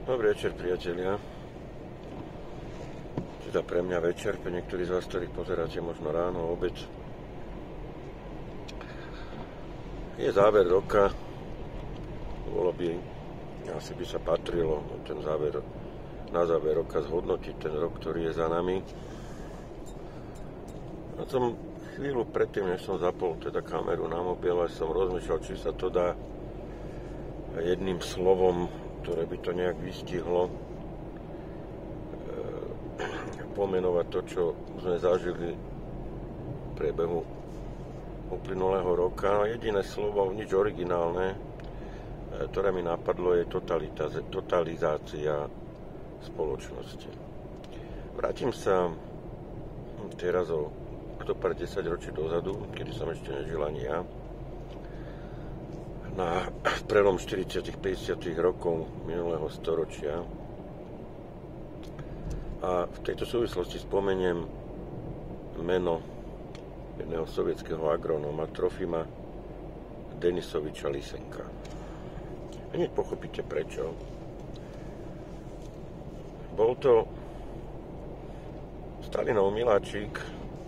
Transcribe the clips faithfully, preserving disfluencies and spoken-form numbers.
Dobrý večer, priatelia. Teda pre mňa večer, pre niektorí z vás, ktorých pozeráte možno ráno, obed. Je záver roka. Bolo by, asi by sa patrilo ten záver, na záver roka zhodnotiť ten rok, ktorý je za nami. A som chvíľu predtým, než som zapol teda kameru na mobil, až som rozmýšľal, či sa to dá jedným slovom, ktoré by to nejak vystihlo, e, pomenovať to, čo sme zažili v priebehu uplynulého roka. Jediné slovo, nič originálne, e, ktoré mi napadlo, je totalizácia spoločnosti. Vrátim sa teraz o to pár desaťročí dozadu, kedy som ešte nežil ani ja, na prelom štyridsiatych päťdesiatych rokov minulého storočia. A v tejto súvislosti spomeniem meno jedného sovietského agronóma Trofima Denisoviča Lysenka. Hneď pochopíte prečo. Bol to Stalinov miláčik.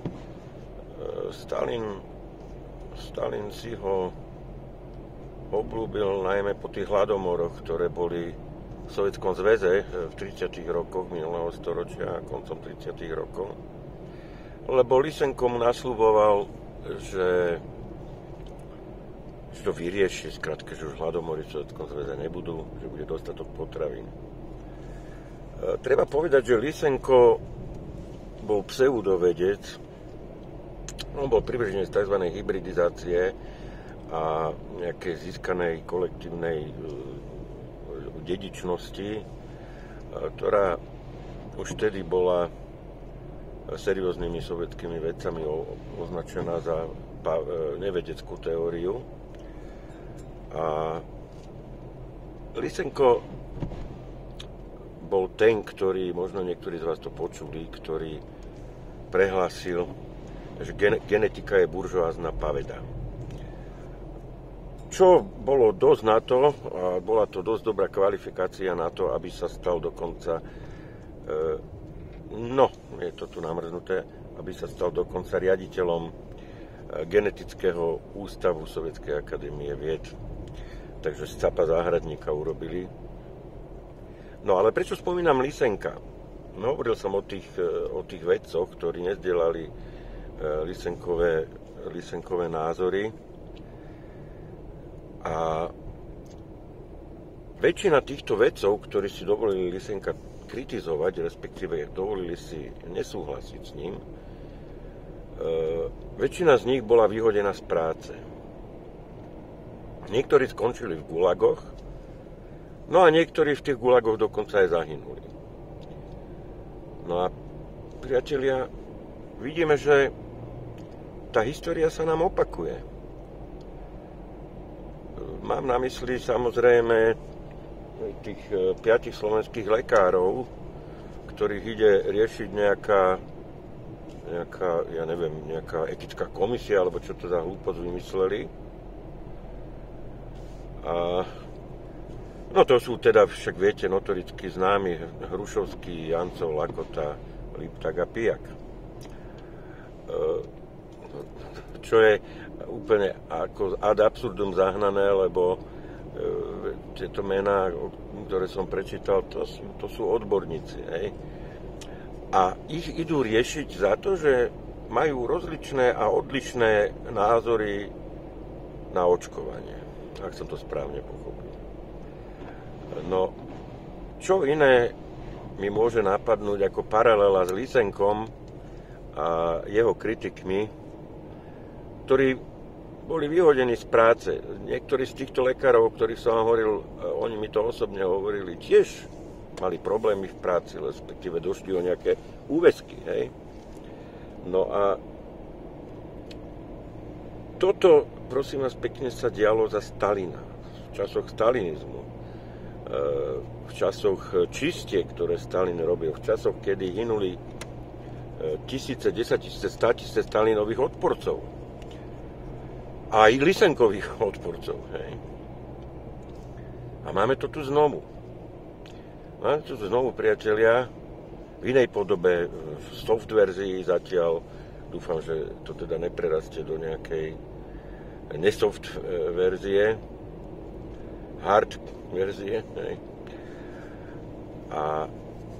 Stalin, Stalin si ho obľúbil najmä po tých hladomoroch, ktoré boli v Sovietskom zväze v tridsiatych rokoch minulého storočia a koncom tridsiatych rokov. Lebo Lysenko mu nasľuboval, že, že to vyrieši, skrátka, že už hladomory v Sovietskom zväze nebudú, že bude dostatok potravín. E, treba povedať, že Lysenko bol pseudovedec, on bol privrženec tzv. Hybridizácie a nejakej získanej kolektívnej dedičnosti, ktorá už vtedy bola serióznymi sovietskými vedcami označená za nevedeckú teóriu. A Lysenko bol ten, ktorý, možno niektorí z vás to počuli, ktorý prehlásil, že genetika je buržoázna paveda. Čo bolo dosť na to, a bola to dosť dobrá kvalifikácia na to, aby sa stal dokonca, e, no, je to tu namrznuté, aby sa stal dokonca riaditeľom e, genetického ústavu Sovietskej akadémie vied. Takže scapa záhradníka urobili. No ale prečo spomínam Lysenka? No, hovoril som o tých, o tých vedcoch, ktorí nezdielali e, Lysenkové, Lysenkové názory. A väčšina týchto vedcov, ktorí si dovolili Lysenka kritizovať, respektíve dovolili si nesúhlasiť s ním, e, väčšina z nich bola vyhodená z práce. Niektorí skončili v gulagoch, no a niektorí v tých gulagoch dokonca aj zahynuli. No a priatelia, vidíme, že tá história sa nám opakuje. Mám na mysli samozrejme tých piatich slovenských lekárov, ktorých ide riešiť nejaká, nejaká, ja neviem, nejaká etická komisia, alebo čo to za hlúposť vymysleli. A, no to sú teda, však viete, notoricky známi Hrušovský, Jancov, Lakota, Lipták a Pijak. Čo je úplne ako ad absurdum zahnané, lebo e, tieto mená, ktoré som prečítal, to sú, to sú odborníci. Hej? A ich idú riešiť za to, že majú rozličné a odlišné názory na očkovanie, ak som to správne pochopil. No, čo iné mi môže napadnúť ako paralela s Lysenkom a jeho kritikmi, ktorí boli vyhodení z práce. Niektorí z týchto lekárov, o ktorých som vám hovoril, oni mi to osobne hovorili, tiež mali problémy v práci, respektíve došli o nejaké úväzky. Hej? No a toto, prosím vás pekne, sa dialo za Stalina, v časoch stalinizmu, v časoch čistiek, ktoré Stalin robil, v časoch, kedy hynuli tisíce, desaťtisíce, státisíce Stalinových odporcov. A aj Lysenkových odporcov. Hej. A máme to tu znovu. Máme tu znovu, priatelia, v inej podobe, v soft verzii zatiaľ. Dúfam, že to teda neprerastie do nejakej nesoft verzie, hard verzie. Hej. A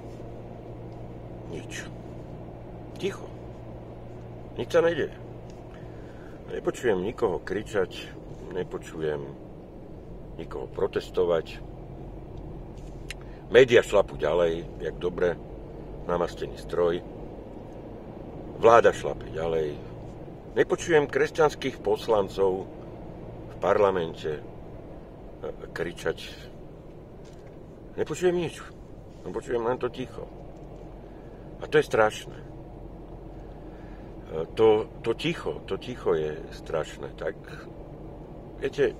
nič. Ticho. Nič sa nedeje. Nepočujem nikoho kričať, nepočujem nikoho protestovať. Média šlapu ďalej, jak dobre namastený stroj. Vláda šlape ďalej. Nepočujem kresťanských poslancov v parlamente kričať. Nepočujem nič. Nepočujem len to ticho. A to je strašné. To, to ticho, to ticho je strašné. Tak, viete,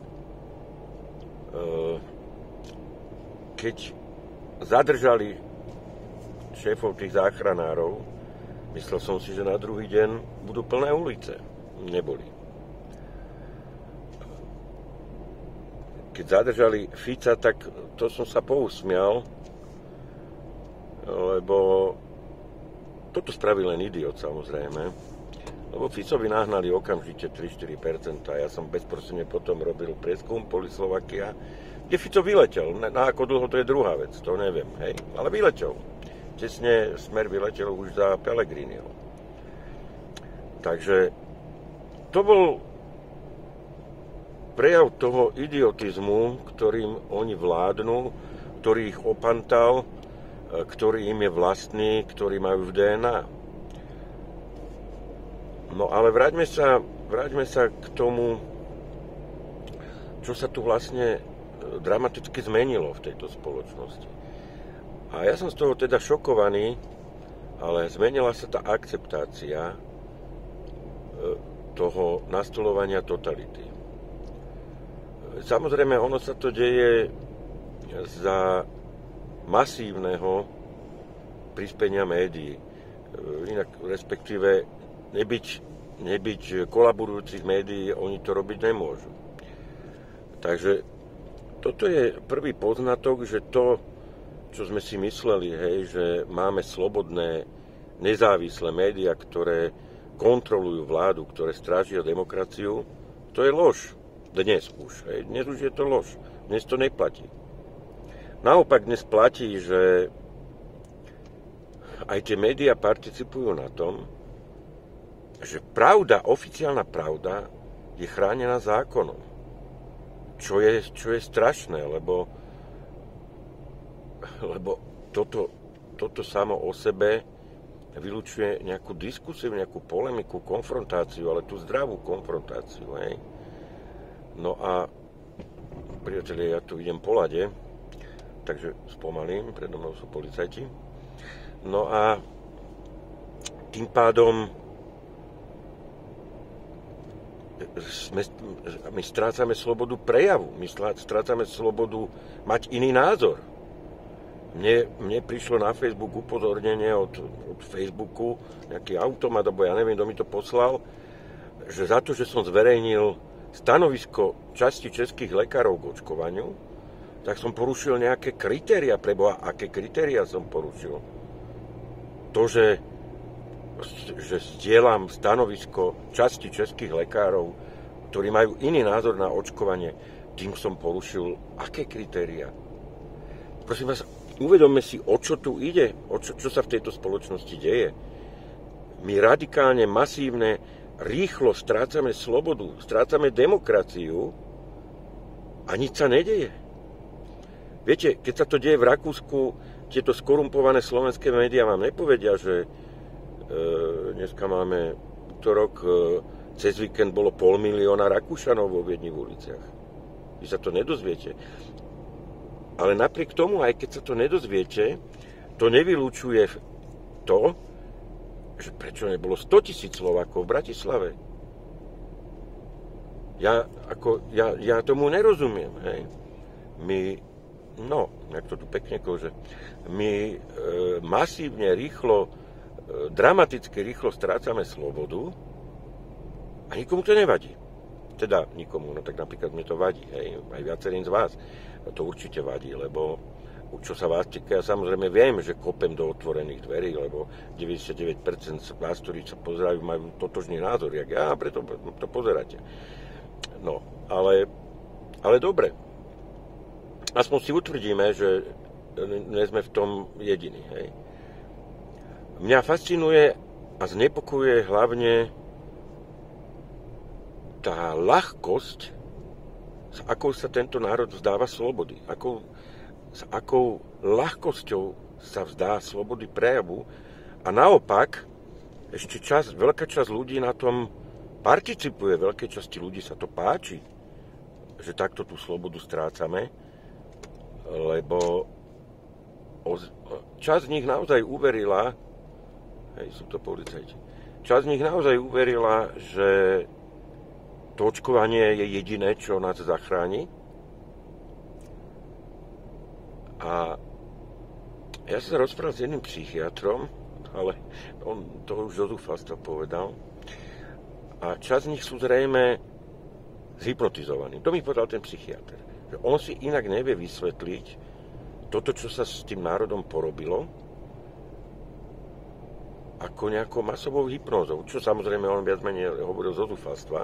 keď zadržali šéfov tých záchranárov, myslel som si, že na druhý deň budú plné ulice. Neboli. Keď zadržali Fica, tak to som sa pousmial, lebo toto spravil len idiot, samozrejme. Lebo Ficovi nahnali okamžite tri až štyri percentá. Ja som bezprostredne potom robil prieskum Polislovakia, kde Fico vyletel. Na ako dlho, to je druhá vec, to neviem, hej. Ale vyletel. Tesne Smer vyletel už za Pellegriniho. Takže to bol prejav toho idiotizmu, ktorým oni vládnu, ktorý ich opantal, ktorý im je vlastný, ktorý majú v dé en á. No ale vráťme sa, vráťme sa k tomu, čo sa tu vlastne dramaticky zmenilo v tejto spoločnosti. A ja som z toho teda šokovaný, ale zmenila sa tá akceptácia toho nastoľovania totality. Samozrejme, ono sa to deje za masívneho prispenia médií. Inak, respektíve, nebyť, nebyť kolaborujúcich médií, oni to robiť nemôžu. Takže toto je prvý poznatok, že to, čo sme si mysleli, hej, že máme slobodné, nezávislé médiá, ktoré kontrolujú vládu, ktoré strážia demokraciu, to je lož. Dnes už. Hej. Dnes už je to lož. Dnes to neplatí. Naopak dnes platí, že aj tie médiá participujú na tom, že pravda, oficiálna pravda je chránená zákonom. Čo je, čo je strašné, lebo, lebo toto, toto samo o sebe vylučuje nejakú diskusiu, nejakú polemiku, konfrontáciu, ale tú zdravú konfrontáciu. Hej. No a, priatelia, ja tu idem po lade, takže spomalím, predo mnou sú policajti. No a tým pádom sme, my strácame slobodu prejavu, my strácame slobodu mať iný názor. Mne, mne prišlo na Facebook upozornenie od, od Facebooku, nejaký automat, alebo ja neviem, kto mi to poslal, že za to, že som zverejnil stanovisko časti českých lekárov k očkovaniu, tak som porušil nejaké kritéria. Preboha, aké kritéria som porušil? To, že, že zdieľam stanovisko časti českých lekárov, ktorí majú iný názor na očkovanie, tým som porušil aké kritéria? Prosím vás, uvedomme si, o čo tu ide, o čo, čo sa v tejto spoločnosti deje. My radikálne, masívne, rýchlo strácame slobodu, strácame demokraciu a nič sa nedeje. Viete, keď sa to deje v Rakúsku, tieto skorumpované slovenské médiá vám nepovedia, že e, dneska máme útorok, e, cez víkend bolo pol milióna Rakúšanov vo Viedni v uliciach. Vy sa to nedozviete. Ale napriek tomu, aj keď sa to nedozviete, to nevylučuje to, že prečo nebolo stotisíc Slovákov v Bratislave. Ja, ako, ja, ja tomu nerozumiem. Hej. My, no, jak to tu pekne kože, my e, masívne, rýchlo, e, dramaticky rýchlo strácame slobodu a nikomu to nevadí. Teda nikomu, no tak napríklad mne to vadí, hej, aj viacerým z vás to určite vadí, lebo čo sa vás týka, ja samozrejme viem, že kopem do otvorených dverí, lebo deväťdesiatdeväť percent vás, ktorí sa pozerajú, majú totožný názor, jak ja, preto to pozeráte. No, ale, ale dobre. Aspoň si utvrdíme, že nie sme v tom jediní, hej. Mňa fascinuje a znepokojuje hlavne tá ľahkosť, s akou sa tento národ vzdáva slobody, akou s akou ľahkosťou sa vzdá slobody prejavu a naopak ešte čas, veľká časť ľudí na tom participuje, veľké časti ľudí sa to páči, že takto tú slobodu strácame, lebo časť z nich naozaj uverila, hej, sú to policajti, časť z nich naozaj uverila, že to očkovanie je jediné, čo nás zachráni. A ja som sa rozprával s jedným psychiatrom, ale on to už do zúfalstva povedal. A časť z nich sú zrejme zhypnotizovaní. To mi povedal ten psychiatr. Že on si inak nevie vysvetliť toto, čo sa s tým národom porobilo, ako nejakou masovou hypnózou. Čo samozrejme on viac menej hovoril zo zúfalstva.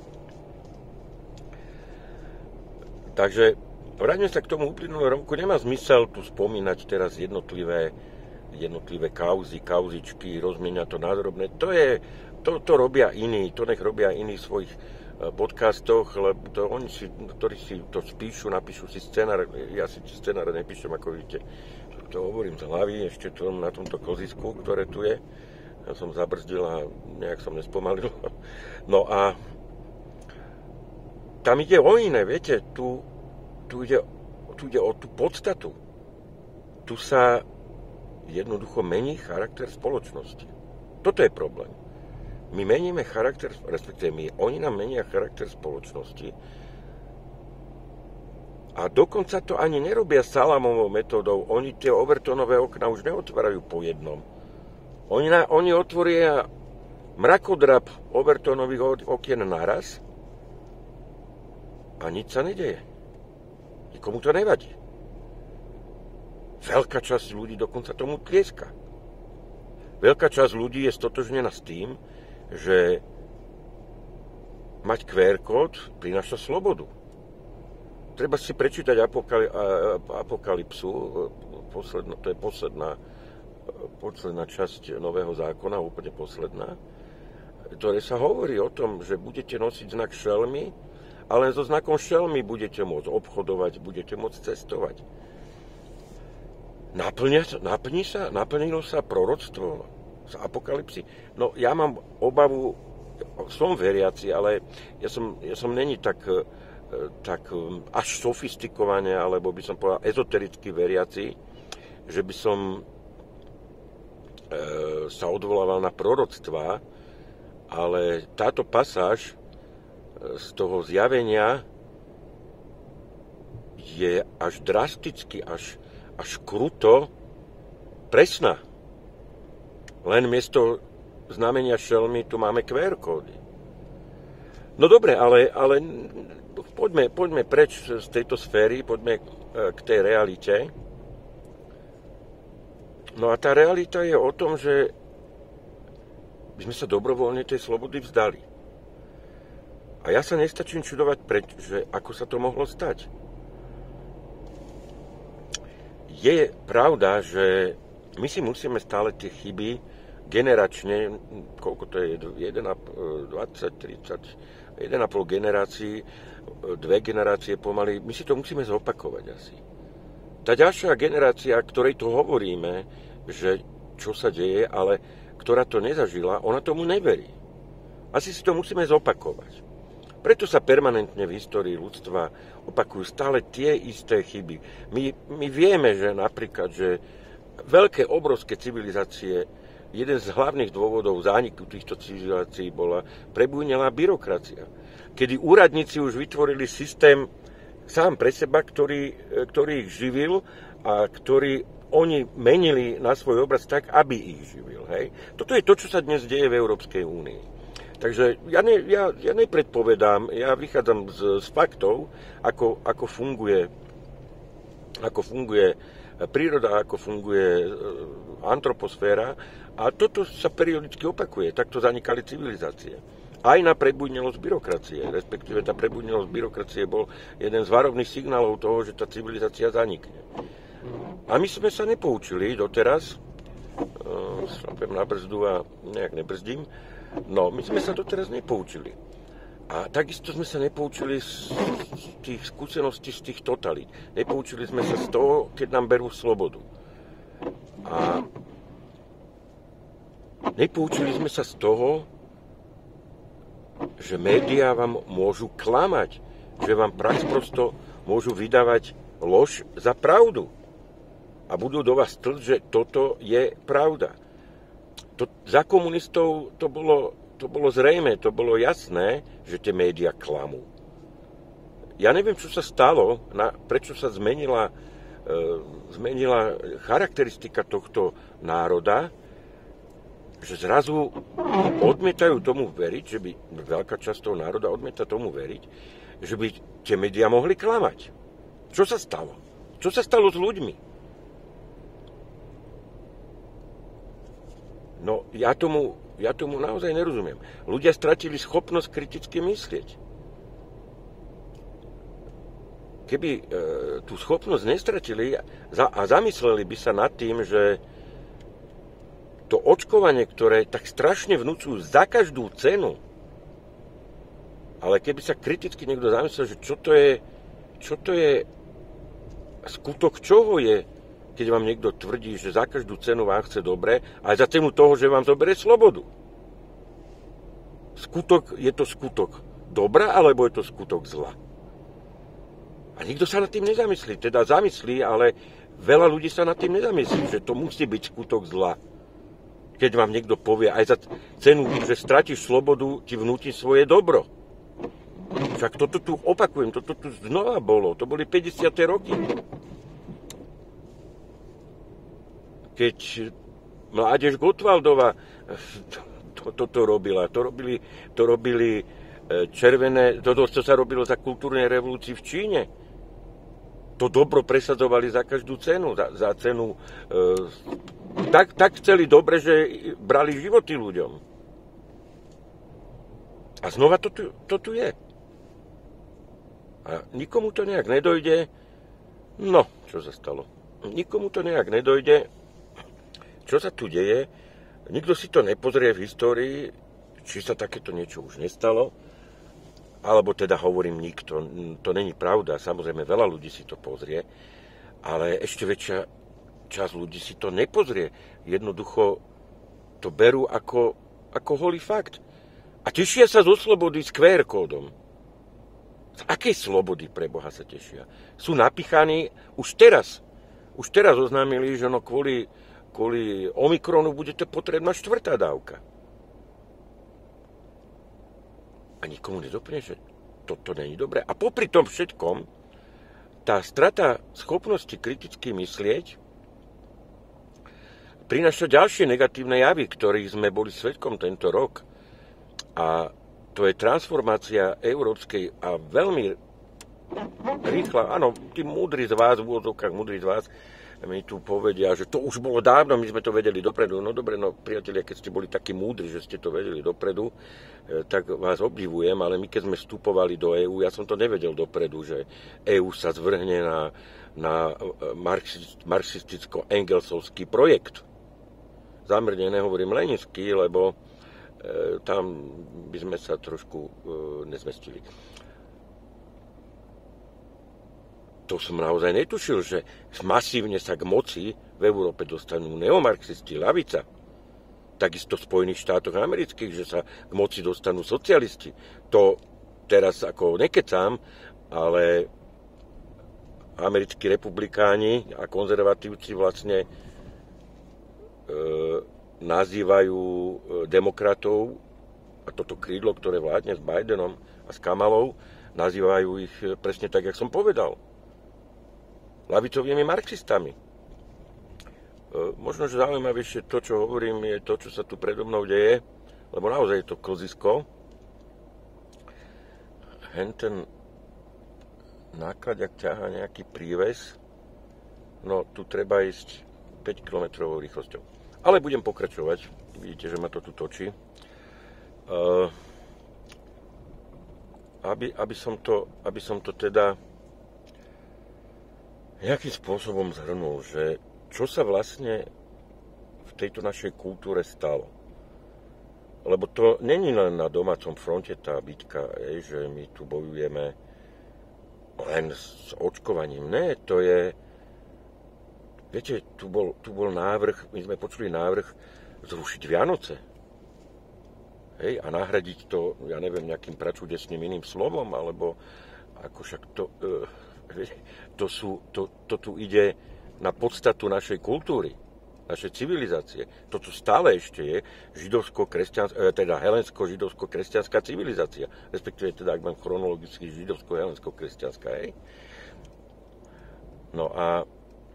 Takže vráťme sa k tomu uplynulého roku. Nemá zmysel tu spomínať teraz jednotlivé, jednotlivé kauzy, kauzičky, rozmieniať to na drobné. To, je, to, to robia iní, to nech robia iní v svojich podcastoch, lebo to oni, si, ktorí si to spíšu, napíšu si scenár. Ja si scenár nepíšem, ako vidíte. To hovorím z hlavy, ešte to na tomto klzisku, ktoré tu je. Ja som zabrzdil a nejak som nespomalil. No a tam ide o iné, viete, tu, tu, ide, tu ide o tú podstatu. Tu sa jednoducho mení charakter spoločnosti. Toto je problém. My meníme charakter, respektíve my, oni nám menia charakter spoločnosti a dokonca to ani nerobia salámovou metódou. Oni tie Overtonové okna už neotvárajú po jednom. Oni, na, oni otvoria mrakodrap Overtonových okien naraz a nič sa nedeje. Nikomu to nevadí. Veľká časť ľudí dokonca tomu tlieska. Veľká časť ľudí je stotožnená s tým, že mať kú ér kód prináša slobodu. Treba si prečítať apokali, Apokalypsu, posledná, to je posledná, posledná časť nového zákona, úplne posledná, ktoré sa hovorí o tom, že budete nosiť znak šelmy, ale so znakom šelmy budete môcť obchodovať, budete môcť cestovať. Naplňa, naplní sa, naplnilo sa proroctvo z Apokalypsy. No ja mám obavu, som veriaci, ale ja som, ja som není tak, tak až sofistikovane, alebo by som povedal ezotericky veriaci, že by som e, sa odvolával na proroctvá, ale táto pasáž z toho zjavenia je až drasticky, až, až kruto presná. Len miesto znamenia šelmy tu máme kú ér kódy. No dobre, ale, ale poďme, poďme preč z tejto sféry, poďme k tej realite. No a tá realita je o tom, že by sme sa dobrovoľne tej slobody vzdali. A ja sa nestačím čudovať, preč, že ako sa to mohlo stať. Je pravda, že my si musíme stále tie chyby generačne, koľko to je, jeden, dvadsať, tridsať, jeden a pol generácií, dve generácie pomaly, my si to musíme zopakovať asi. Tá ďalšia generácia, ktorej tu hovoríme, že čo sa deje, ale ktorá to nezažila, ona tomu neverí. Asi si to musíme zopakovať. Preto sa permanentne v histórii ľudstva opakujú stále tie isté chyby. My, my vieme, že napríklad, že veľké, obrovské civilizácie, jeden z hlavných dôvodov zániku týchto civilizácií bola prebujnelá byrokracia. Kedy úradníci už vytvorili systém sám pre seba, ktorý, ktorý ich živil a ktorý oni menili na svoj obraz tak, aby ich živil. Hej? Toto je to, čo sa dnes deje v Európskej únii. Takže ja, ne, ja, ja nepredpovedám, ja vychádzam z, z faktov, ako, ako, funguje, ako funguje príroda, ako funguje antroposféra a toto sa periodicky opakuje. Takto zanikali civilizácie. Aj na prebudnelosť byrokracie, respektíve tá prebudnelosť byrokracie bol jeden z varovných signálov toho, že tá civilizácia zanikne. A my sme sa nepoučili doteraz, šlapem na brzdu a nejak nebrzdím, no my sme sa doteraz nepoučili. A takisto sme sa nepoučili z tých skúseností, z tých totalít. Nepoučili sme sa z toho, keď nám berú slobodu. A nepoučili sme sa z toho, že médiá vám môžu klamať, že vám praxprosto môžu vydávať lož za pravdu. A budú do vás tlť, že toto je pravda. To, za komunistov to bolo... To bolo zrejmé, to bolo jasné, že tie médiá klamú. Ja neviem, čo sa stalo, na, prečo sa zmenila, e, zmenila charakteristika tohto národa, že zrazu odmietajú tomu veriť, že by veľká časť toho národa odmieta tomu veriť, že by tie médiá mohli klamať. Čo sa stalo? Čo sa stalo s ľuďmi? No, ja tomu... Ja tomu naozaj nerozumiem. Ľudia stratili schopnosť kriticky myslieť. Keby e, tú schopnosť nestratili za, a zamysleli by sa nad tým, že to očkovanie, ktoré tak strašne vnúcujú za každú cenu, ale keby sa kriticky niekto zamyslel, že čo to je, čo to je skutok čoho je, keď vám niekto tvrdí, že za každú cenu vám chce dobre, aj za cenu toho, že vám zoberie slobodu. Skutok, je to skutok dobra, alebo je to skutok zla? A nikto sa nad tým nezamyslí. Teda zamyslí, ale veľa ľudí sa nad tým nezamyslí, že to musí byť skutok zla. Keď vám niekto povie, aj za cenu, že stratíš slobodu, ti vnúti svoje dobro. Však toto tu opakujem, toto tu znova bolo. To boli päťdesiate roky. Keď mládež Gottwaldova toto to, to robila, to robili, to robili červené, to, to sa robilo za kultúrnej revolúcii v Číne. To dobro presadzovali za každú cenu, za, za cenu, e, tak, tak chceli dobre, že brali životy ľuďom. A znova to tu, to tu je. A nikomu to nejak nedojde, no, čo sa stalo? Nikomu to nejak nedojde, čo sa tu deje, nikto si to nepozrie v histórii, či sa takéto niečo už nestalo, alebo teda hovorím nikto, to není pravda, samozrejme veľa ľudí si to pozrie, ale ešte väčšia časť ľudí si to nepozrie. Jednoducho to berú ako, ako holý fakt. A tešia sa zo slobody s kú er kódom. Z akej slobody pre Boha sa tešia? Sú napichaní už teraz. Už teraz oznámili, že no kvôli kvôli Omikronu bude to potrebná štvrtá dávka. A nikomu nedopne, že toto není dobré. A popri tom všetkom, tá strata schopnosti kriticky myslieť prináša ďalšie negatívne javy, ktorých sme boli svedkom tento rok. A to je transformácia európskej a veľmi rýchla, áno, tí múdri z vás, v úvodzovkách múdri z vás, mi tu povedia, že to už bolo dávno, my sme to vedeli dopredu. No dobre, no priatelia, keď ste boli takí múdri, že ste to vedeli dopredu, tak vás obdivujem, ale my keď sme vstupovali do EÚ, ja som to nevedel dopredu, že EÚ sa zvrhne na, na marxisticko-engelsovský projekt. Zámerne nehovorím leninský, lebo e, tam by sme sa trošku e, nezmestili. To som naozaj netušil, že masívne sa k moci v Európe dostanú neomarxisti, ľavica. Takisto v Spojených štátoch amerických, že sa k moci dostanú socialisti. To teraz ako nekecám, ale americkí republikáni a konzervatívci vlastne e, nazývajú demokratov a toto krídlo, ktoré vládne s Bidenom a s Kamalou, nazývajú ich presne tak, jak som povedal. Ľavicovými marxistami. E, možno, že zaujímavejšie to, čo hovorím, je to, čo sa tu predo mnou deje, lebo naozaj je to kozisko. Hen ten nákladiak ťahá nejaký príves no tu treba ísť päť kilometrovou rýchlosťou. Ale budem pokračovať, vidíte, že ma to tu točí. Uh, aby, aby, som to, aby som to teda nejakým spôsobom zhrnul, že čo sa vlastne v tejto našej kultúre stalo. Lebo to není len na domácom fronte tá bitka, že my tu bojujeme len s očkovaním. Ne, to je... Viete, tu bol, tu bol návrh, my sme počuli návrh zrušiť Vianoce. Hej, a nahradiť to, ja neviem, nejakým pračudesným iným slovom, alebo ako však to... To, sú, to, to tu ide na podstatu našej kultúry, našej civilizácie. To, čo stále ešte je židovsko-kresťanská, teda helensko-židovsko-kresťanská civilizácia. Respektíve teda, ak mám chronologicky, židovsko-helensko-kresťanská. Hej. No a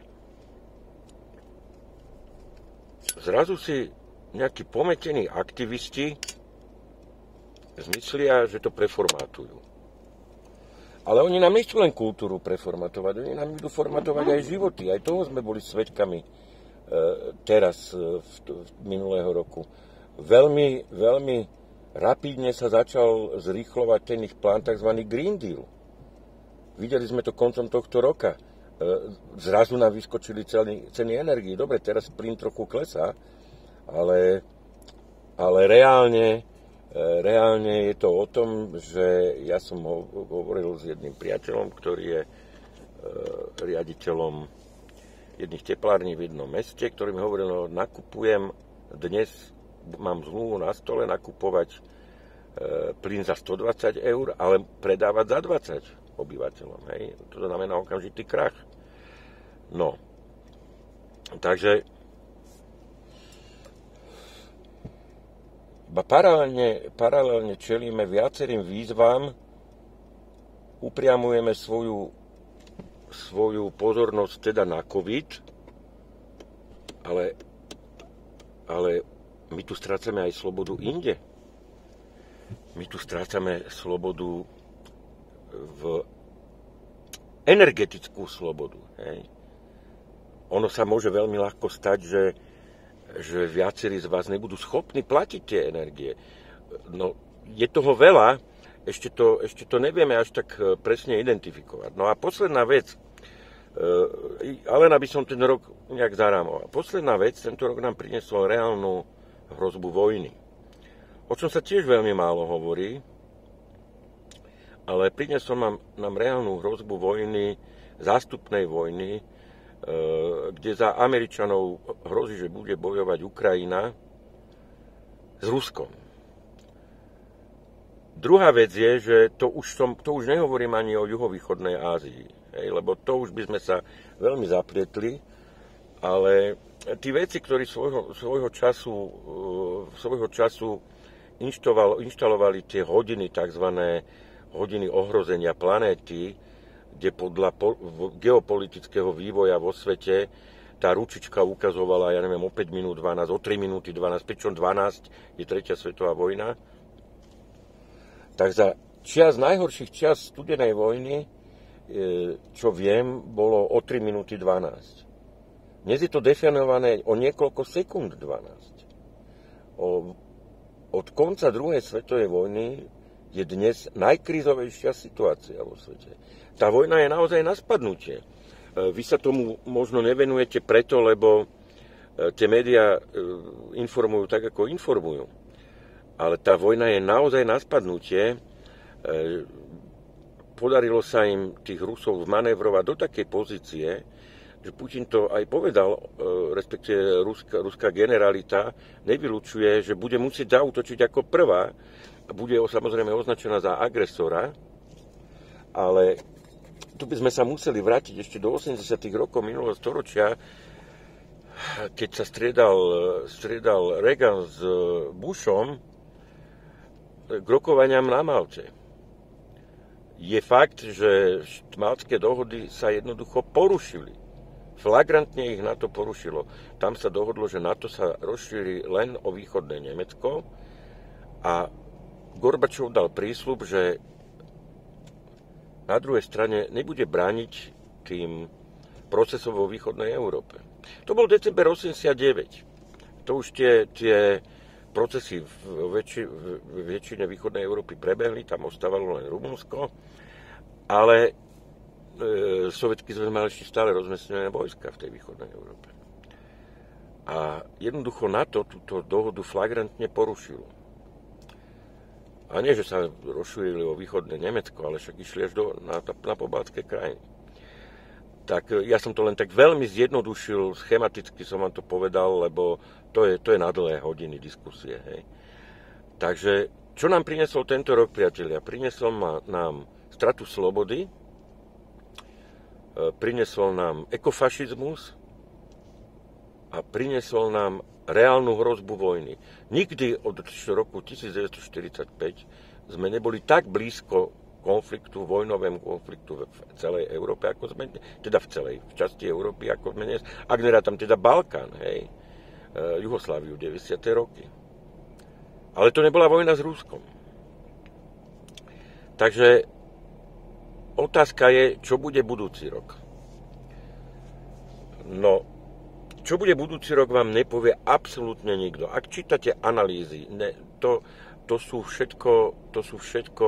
zrazu si nejakí pometení aktivisti zmyslia, že to preformátujú. Ale oni nám nechcú len kultúru preformatovať, oni nám idú formatovať aj životy. Aj toho sme boli svedkami e, teraz, e, v, v minulého roku. Veľmi, veľmi rapidne sa začal zrýchlovať ten ich plán, tzv. Green Deal. Videli sme to koncom tohto roka. E, zrazu nám vyskočili ceny, ceny energii. Dobre, teraz plyn trochu klesá, ale, ale reálne... Reálne je to o tom, že ja som hovoril s jedným priateľom, ktorý je e, riaditeľom jedných teplární v jednom meste, ktorý mi hovoril, no nakupujem dnes, mám zmluvu na stole nakupovať e, plyn za stodvadsať eur, ale predávať za dvadsať obyvateľom. Hej? To znamená okamžitý krach. No, takže Paralelne, paralelne čelíme viacerým výzvam, upriamujeme svoju, svoju pozornosť teda na COVID, ale, ale my tu strácame aj slobodu inde. My tu strácame slobodu v energetickú slobodu. Hej. Ono sa môže veľmi ľahko stať, že že viacerí z vás nebudú schopní platiť tie energie. No, je toho veľa, ešte to, ešte to nevieme až tak presne identifikovať. No a posledná vec, ale aby som ten rok nejak zarámoval. Posledná vec, tento rok nám priniesol reálnu hrozbu vojny. O čom sa tiež veľmi málo hovorí, ale priniesol nám, nám reálnu hrozbu vojny, zástupnej vojny, kde za Američanov hrozí, že bude bojovať Ukrajina s Ruskom. Druhá vec je, že to už, som, to už nehovorím ani o juhovýchodnej Ázii, hej, lebo to už by sme sa veľmi zaplietli, ale tí veci, ktorí svojho, svojho času, svojho času inštalovali tie hodiny, tzv. Hodiny ohrozenia planéty, kde podľa geopolitického vývoja vo svete tá ručička ukazovala, ja neviem, o päť minút dvanásť, o tri minúty dvanásť, pričom dvanásť je tretia svetová vojna. Tak za čias, najhorších čias studenej vojny, čo viem, bolo o tri minúty dvanásť. Dnes je to definované o niekoľko sekúnd dvanásť. O, od konca druhej svetovej vojny je dnes najkrízovejšia situácia vo svete. Tá vojna je naozaj na spadnutie. Vy sa tomu možno nevenujete preto, lebo tie médiá informujú tak, ako informujú. Ale tá vojna je naozaj na spadnutie. Podarilo sa im tých Rusov vmanévrovať do takej pozície, že Putin to aj povedal, respektíve ruská, ruská generalita nevylučuje, že bude musieť zaútočiť ako prvá. Bude samozrejme označená za agresora, ale tu by sme sa museli vrátiť ešte do osemdesiatych rokov minulého storočia, keď sa striedal, striedal Reagan s Bushom k rokovaniam na Malte. Je fakt, že maltské dohody sa jednoducho porušili. Flagrantne ich NATO porušilo. Tam sa dohodlo, že NATO sa rozšíri len o východné Nemecko a Gorbačov dal prísľub, že na druhej strane nebude brániť tým procesov vo východnej Európe. To bol december osemdesiatdeväť. To už tie, tie procesy v, väčši, v väčšine východnej Európy prebehli, tam ostávalo len Rumunsko, ale e, Sovietsky zväz mal ešte stále rozmiestnené vojska v tej východnej Európe. A jednoducho NATO túto dohodu flagrantne porušilo. A nie, že sa rozšírili o východné Nemecko, ale však išli až do, na, na pobaltské krajiny. Tak ja som to len tak veľmi zjednodušil, schematicky som vám to povedal, lebo to je, to je na dlhé hodiny diskusie. Hej. Takže, čo nám priniesol tento rok, priatelia? Priniesol nám stratu slobody, priniesol nám ekofašizmus a priniesol nám reálnu hrozbu vojny. Nikdy od roku devätnásťstoštyridsaťpäť sme neboli tak blízko konfliktu, vojnovému konfliktu v celej Európe, ako sme, teda v celej v časti Európy, ako sme dnes, ak nerátam teda Balkán, hej, e, Jugosláviu, deväťdesiate roky. Ale to nebola vojna s Ruskom. Takže otázka je, čo bude budúci rok. No, čo bude budúci rok, vám nepovie absolútne nikto. Ak čítate analýzy, ne, to, to sú všetko, to sú všetko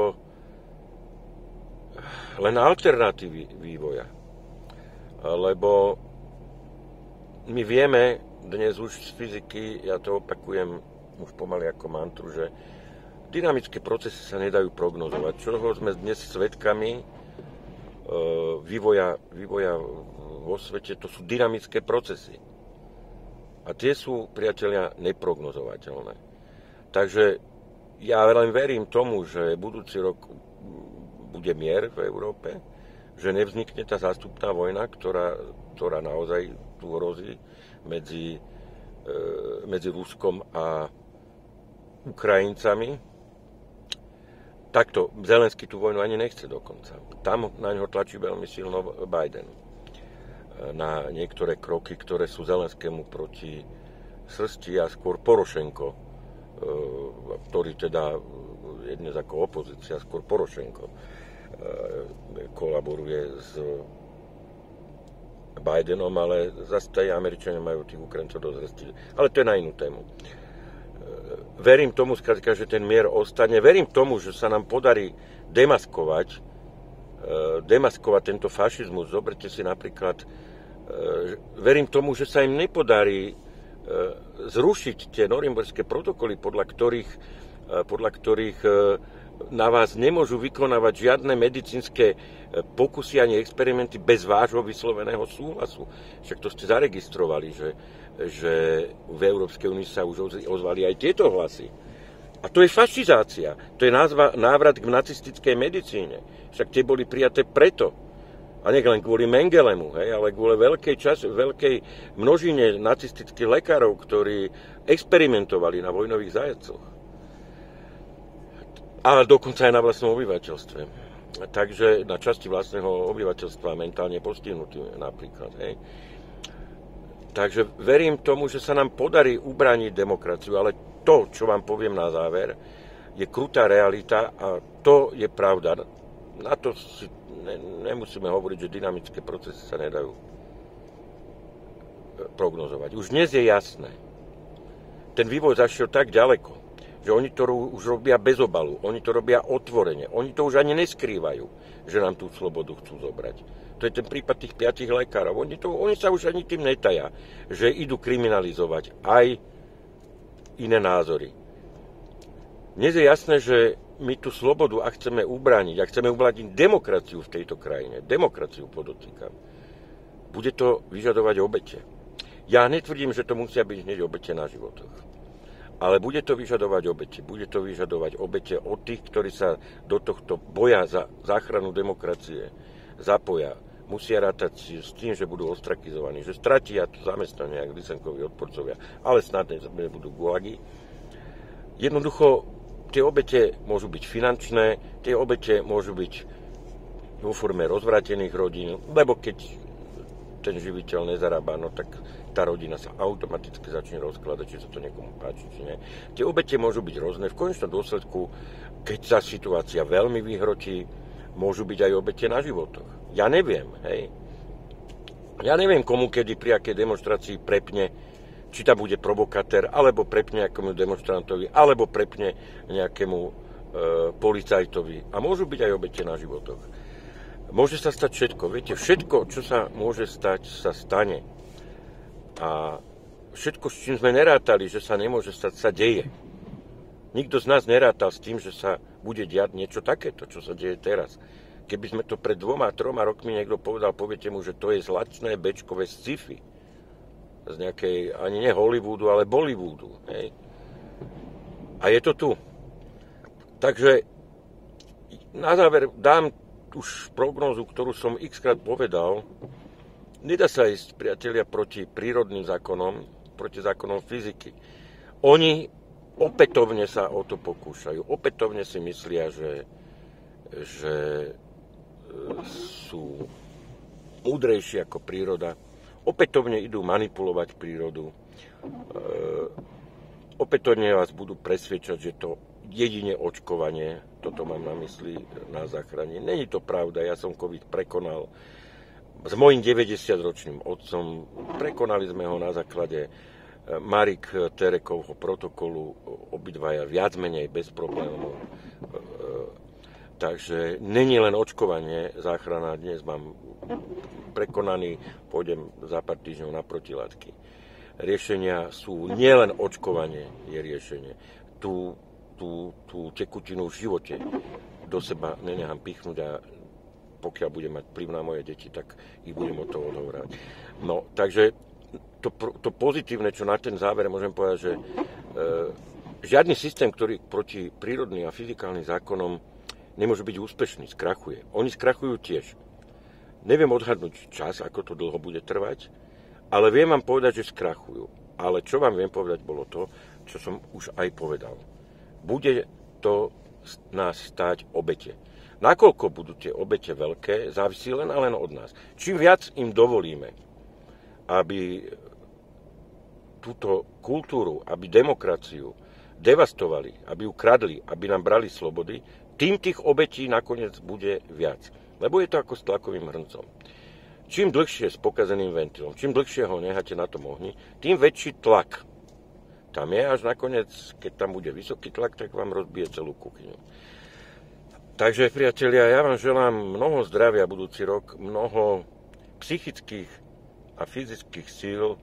len alternatívy vývoja. Lebo my vieme dnes už z fyziky, ja to opakujem už pomaly ako mantru, že dynamické procesy sa nedajú prognozovať. Čoho sme dnes svedkami vývoja, vývoja vo svete, to sú dynamické procesy. A tie sú, priatelia, neprognozovateľné. Takže ja len verím tomu, že budúci rok bude mier v Európe, že nevznikne tá zástupná vojna, ktorá, ktorá naozaj tu hrozí medzi, e, medzi Ruskom a Ukrajincami. Takto, Zelenský tú vojnu ani nechce dokonca. Tam na ňo tlačí veľmi silno Biden na niektoré kroky, ktoré sú Zelenskému proti srsti a skôr Porošenko, ktorý teda je dnes ako opozícia, skôr Porošenko kolaboruje s Bidenom, ale zase aj Američania majú tých Ukrajincov dosť zresti. Ale to je na inú tému. Verím tomu, skrátka, že ten mier ostane. Verím tomu, že sa nám podarí demaskovať, demaskovať tento fašizmus. Zoberte si napríklad, verím tomu, že sa im nepodarí zrušiť tie norimberské protokoly, podľa ktorých, podľa ktorých na vás nemôžu vykonávať žiadne medicínske pokusy ani experimenty bez vášho vysloveného súhlasu. Však to ste zaregistrovali, že, že v Európskej únii sa už ozvali aj tieto hlasy. A to je fašizácia. To je názva, návrat k nacistickej medicíne. Však tie boli prijaté preto. A nie len kvôli Mengelemu, hej, ale kvôli veľkej, čas, veľkej množine nacistických lekárov, ktorí experimentovali na vojnových zajatcoch. Ale dokonca aj na vlastnom obyvateľstve. Takže na časti vlastného obyvateľstva mentálne postihnutí napríklad. Hej. Takže verím tomu, že sa nám podarí ubrániť demokraciu, ale to, čo vám poviem na záver, je krutá realita a to je pravda. Na to si ne, nemusíme hovoriť, že dynamické procesy sa nedajú prognozovať. Už dnes je jasné. Ten vývoj zašiel tak ďaleko, že oni to už robia bez obalu, oni to robia otvorene, oni to už ani neskrývajú, že nám tú slobodu chcú zobrať. To je ten prípad tých piatich lekárov. Oni, to, oni sa už ani tým netaja, že idú kriminalizovať aj iné názory. Dnes je jasné, že my tú slobodu, ak chceme ubrániť, ak chceme ubrániť demokraciu v tejto krajine, demokraciu podotýkam, bude to vyžadovať obete. Ja netvrdím, že to musia byť hneď obete na životoch. Ale bude to vyžadovať obete. Bude to vyžadovať obete od tých, ktorí sa do tohto boja za záchranu demokracie zapoja. Musia rátať s tým, že budú ostrakizovaní, že stratia to zamestnanie, ako Lysenkovi odporcovia, ale snad nebudú gulagy. Jednoducho, tie obete môžu byť finančné, tie obete môžu byť vo forme rozvrátených rodín, lebo keď ten živiteľ nezarába, no tak tá rodina sa automaticky začne rozkladať, či sa to niekomu páči, či nie. Tie obete môžu byť rôzne. V konečnom dôsledku, keď sa situácia veľmi vyhrotí, môžu byť aj obete na životoch. Ja neviem, hej. Ja neviem, komu kedy pri akej demonstrácii prepne, či tam bude provokatér, alebo prepne nejakému demonstrantovi, alebo prepne nejakému e, policajtovi. A môžu byť aj obete na životoch. Môže sa stať všetko. Viete, všetko, čo sa môže stať, sa stane. A všetko, s čím sme nerátali, že sa nemôže stať, sa deje. Nikto z nás nerátal s tým, že sa bude diať niečo takéto, čo sa deje teraz. Keby sme to pred dvoma, troma rokmi niekto povedal, poviete mu, že to je zlačné bečkové sci-fi. Z nejakej, ani nie Hollywoodu, ale Bollywoodu. Hej. A je to tu. Takže na záver dám už prognózu, ktorú som x-krát povedal. Nedá sa ísť, priatelia, proti prírodným zákonom, proti zákonom fyziky. Oni opätovne sa o to pokúšajú. Opätovne si myslia, že, že sú múdrejší ako príroda. Opätovne idú manipulovať prírodu. E, opätovne vás budú presviečať, že to jedine očkovanie, toto mám na mysli, na záchrane. Není to pravda, ja som COVID prekonal s mojím deväťdesiatročným otcom. Prekonali sme ho na základe Marik Terekovho protokolu, obidvaja viac menej bez problémov. Takže není len očkovanie záchrana, dnes mám prekonaný, pôjdem za pár týždňov na protilátky. Riešenia sú nielen očkovanie, je riešenie. Tú, tú, tú tekutinu v živote do seba nenechám pichnúť a pokiaľ budem mať vplyv na moje deti, tak ich budem o to odhovorať. No, takže to, to pozitívne, čo na ten záver môžem povedať, že e, žiadny systém, ktorý proti prírodným a fyzikálnym zákonom nemôže byť úspešný, skrachuje. Oni skrachujú tiež. Neviem odhadnúť čas, ako to dlho bude trvať, ale viem vám povedať, že skrachujú. Ale čo vám viem povedať, bolo to, čo som už aj povedal. Bude to nás stáť obete. Nakoľko budú tie obete veľké, závisí len a len od nás. Čím viac im dovolíme, aby túto kultúru, aby demokraciu devastovali, aby ju kradli, aby nám brali slobody, tým tých obetí nakoniec bude viac. Lebo je to ako s tlakovým hrncom. Čím dlhšie s pokazeným ventilom, čím dlhšie ho necháte na tom ohni, tým väčší tlak tam je, až nakoniec, keď tam bude vysoký tlak, tak vám rozbije celú kuchyňu. Takže, priatelia, ja vám želám mnoho zdravia budúci rok, mnoho psychických a fyzických síl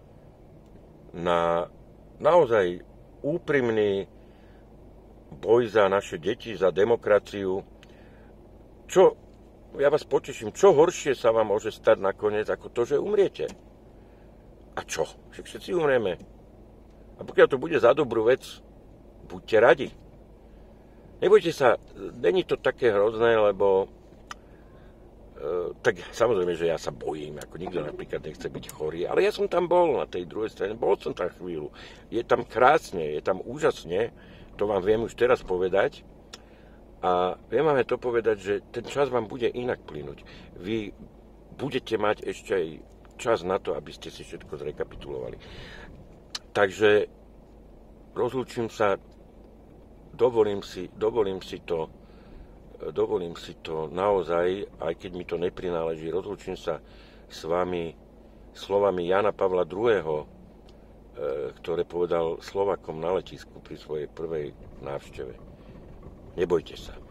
na naozaj úprimný boj za naše deti, za demokraciu. Čo, ja vás poteším, čo horšie sa vám môže stať nakoniec, ako to, že umriete? A čo? Však všetci umrieme. A pokiaľ to bude za dobrú vec, buďte radi. Nebojte sa, není to také hrozné, lebo e, tak samozrejme, že ja sa bojím, ako nikto napríklad nechce byť chorý, ale ja som tam bol na tej druhej strane, bol som tam chvíľu. Je tam krásne, je tam úžasne, to vám viem už teraz povedať. A viem vám to povedať, že ten čas vám bude inak plynúť. Vy budete mať ešte aj čas na to, aby ste si všetko zrekapitulovali. Takže rozlúčim sa, dovolím si, dovolím si to, dovolím si to naozaj, aj keď mi to neprináleží, rozlúčim sa s vami slovami Jana Pavla druhého., ktoré povedal Slovákom na letisku pri svojej prvej návšteve. Nebojte sa.